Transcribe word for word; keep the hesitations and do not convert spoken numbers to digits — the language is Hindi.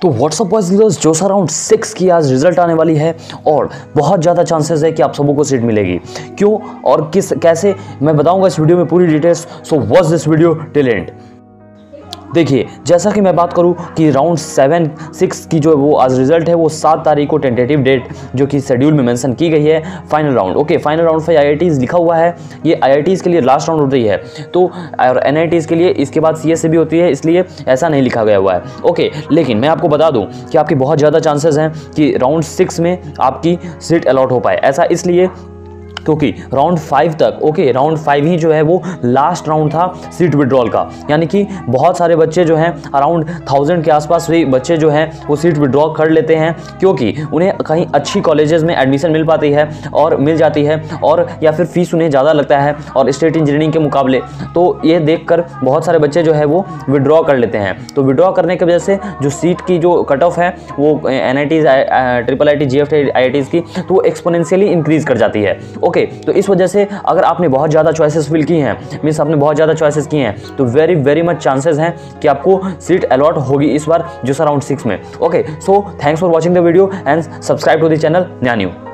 तो व्हाट्सअप बॉयज गर्ल्स, जो सा राउंड सिक्स की आज रिजल्ट आने वाली है और बहुत ज़्यादा चांसेस है कि आप सबों को सीट मिलेगी। क्यों और किस कैसे मैं बताऊंगा इस वीडियो में पूरी details. So watch this video till end. देखिए, जैसा कि मैं बात करूं कि राउंड सेवन सिक्स की जो वो आज रिजल्ट है वो सात तारीख को टेंटेटिव डेट जो कि शेड्यूल में मेंशन की गई है। Final round okay final round for IITs लिखा हुआ है। ये आईआईटीज़ के लिए लास्ट राउंड होती है, तो और एनआईटीज़ के लिए इसके बाद सीएससी भी होती है, इसलिए ऐसा नहीं लिखा गया हुआ है। ओके, लेकिन मैं आपको बता दूं कि आपकी बहुत ज़्यादा चांसेस हैं कि राउंड सिक्स में आपकी सीट अलॉट हो पाए। ऐसा इसलिए क्योंकि राउंड फाइव तक ओके राउंड फाइव ही जो है वो लास्ट राउंड था सीट विड्रॉल का, यानी कि बहुत सारे बच्चे जो हैं अराउंड थाउजेंड के आसपास भी बच्चे जो हैं वो सीट विड्रॉ कर लेते हैं, क्योंकि उन्हें कहीं अच्छी कॉलेजेस में एडमिशन मिल पाती है और मिल जाती है, और या फिर फीस उन्हें ज़्यादा लगता है और स्टेट इंजीनियरिंग के मुकाबले। तो ये देख कर बहुत सारे बच्चे जो है वो विड्रॉ कर लेते हैं। तो विड्रॉ करने की वजह से जो सीट की जो कट ऑफ है वो N I Ts triple I T G F I I Ts की, तो वो एक्सपोनेंशियली इंक्रीज़ कर जाती है। ओके okay, तो इस वजह से अगर आपने बहुत ज़्यादा चॉइसेस फिल की हैं, मीन्स आपने बहुत ज़्यादा चॉइसेस की हैं, तो वेरी वेरी मच चांसेस हैं कि आपको सीट अलॉट होगी इस बार जो राउंड सिक्स में। Okay, so thanks for watching the video and subscribe to the channel न्या न्यू।